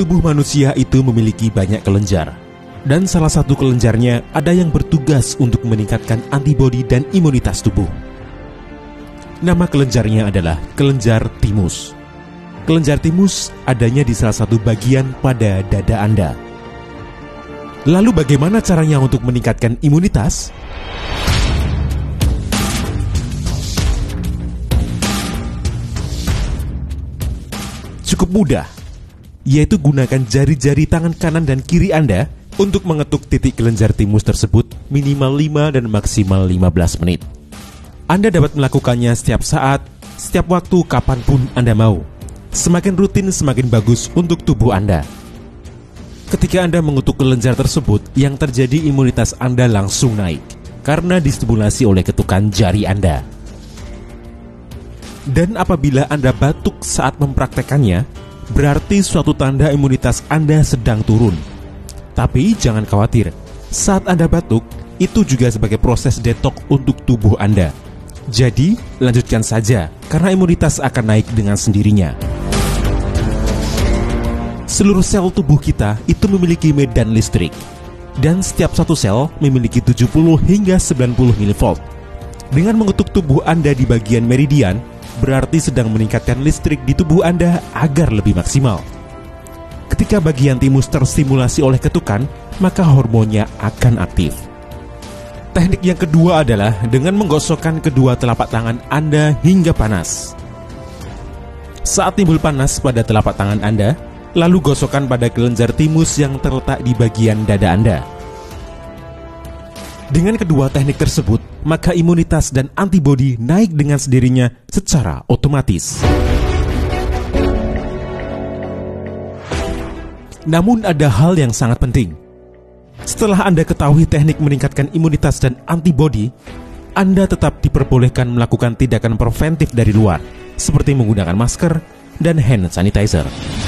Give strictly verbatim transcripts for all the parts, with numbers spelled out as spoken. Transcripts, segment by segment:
tubuh manusia itu memiliki banyak kelenjar. Dan salah satu kelenjarnya ada yang bertugas untuk meningkatkan antibodi dan imunitas tubuh. Nama kelenjarnya adalah kelenjar timus. Kelenjar timus adanya di salah satu bagian pada dada Anda. Lalu bagaimana caranya untuk meningkatkan imunitas? Cukup mudah, yaitu gunakan jari-jari tangan kanan dan kiri Anda untuk mengetuk titik kelenjar timus tersebut minimal lima dan maksimal lima belas menit. Anda dapat melakukannya setiap saat, setiap waktu, kapanpun Anda mau. Semakin rutin, semakin bagus untuk tubuh Anda. Ketika Anda mengetuk kelenjar tersebut, yang terjadi imunitas Anda langsung naik, karena distimulasi oleh ketukan jari Anda. Dan apabila Anda batuk saat mempraktekannya, berarti suatu tanda imunitas Anda sedang turun. Tapi jangan khawatir, saat Anda batuk, itu juga sebagai proses detok untuk tubuh Anda. Jadi, lanjutkan saja, karena imunitas akan naik dengan sendirinya. Seluruh sel tubuh kita itu memiliki medan listrik. Dan setiap satu sel memiliki tujuh puluh hingga sembilan puluh milivolt. Dengan mengetuk tubuh Anda di bagian meridian, berarti sedang meningkatkan listrik di tubuh Anda agar lebih maksimal. Ketika bagian timus terstimulasi oleh ketukan, maka hormonnya akan aktif. Teknik yang kedua adalah dengan menggosokkan kedua telapak tangan Anda hingga panas. Saat timbul panas pada telapak tangan Anda, lalu gosokkan pada kelenjar timus yang terletak di bagian dada Anda. Dengan kedua teknik tersebut, maka imunitas dan antibodi naik dengan sendirinya secara otomatis. Namun ada hal yang sangat penting. Setelah Anda ketahui teknik meningkatkan imunitas dan antibodi, Anda tetap diperbolehkan melakukan tindakan preventif dari luar, seperti menggunakan masker dan hand sanitizer.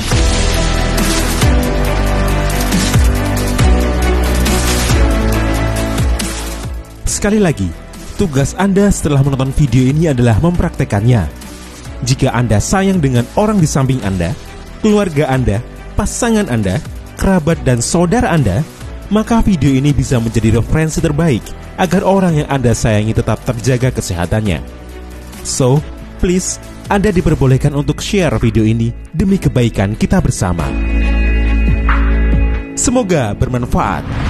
Sekali lagi, tugas Anda setelah menonton video ini adalah mempraktekannya. Jika Anda sayang dengan orang di samping Anda, keluarga Anda, pasangan Anda, kerabat dan saudara Anda, maka video ini bisa menjadi referensi terbaik agar orang yang Anda sayangi tetap terjaga kesehatannya. So, please, Anda diperbolehkan untuk share video ini demi kebaikan kita bersama. Semoga bermanfaat.